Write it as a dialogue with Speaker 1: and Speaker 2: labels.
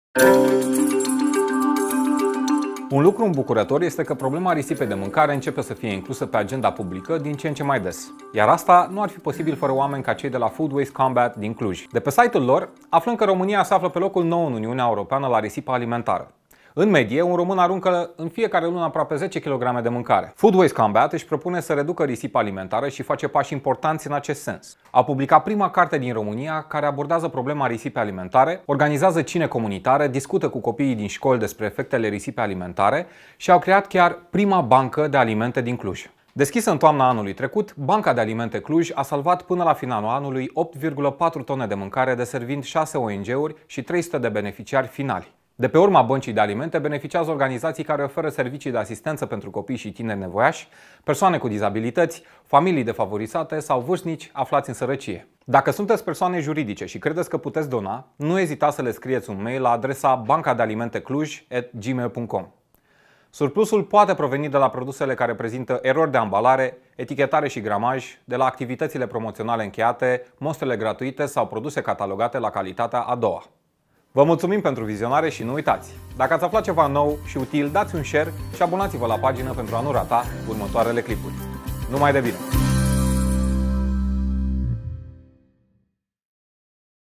Speaker 1: Un lucru îmbucurător este că problema risipei de mâncare începe să fie inclusă pe agenda publică din ce în ce mai des. Iar asta nu ar fi posibil fără oameni ca cei de la Food Waste Combat din Cluj. De pe site-ul lor aflăm că România se află pe locul 9 în Uniunea Europeană la risipa alimentară. În medie, un român aruncă în fiecare lună aproape 10 kg de mâncare. Food Waste Combat își propune să reducă risipa alimentară și face pași importanți în acest sens. A publicat prima carte din România care abordează problema risipei alimentare, organizează cine comunitare, discută cu copiii din școli despre efectele risipei alimentare și au creat chiar prima bancă de alimente din Cluj. Deschisă în toamna anului trecut, Banca de Alimente Cluj a salvat până la finalul anului 8,4 tone de mâncare, deservind 6 ONG-uri și 300 de beneficiari finali. De pe urma băncii de alimente beneficiază organizații care oferă servicii de asistență pentru copii și tineri nevoiași, persoane cu dizabilități, familii defavorizate sau vârstnici aflați în sărăcie. Dacă sunteți persoane juridice și credeți că puteți dona, nu ezitați să le scrieți un mail la adresa bancadealimentecluj@gmail.com. Surplusul poate proveni de la produsele care prezintă erori de ambalare, etichetare și gramaj, de la activitățile promoționale încheiate, mostrele gratuite sau produse catalogate la calitatea a doua. Vă mulțumim pentru vizionare și nu uitați! Dacă ați aflat ceva nou și util, dați un share și abonați-vă la pagină pentru a nu rata următoarele clipuri. Numai de bine!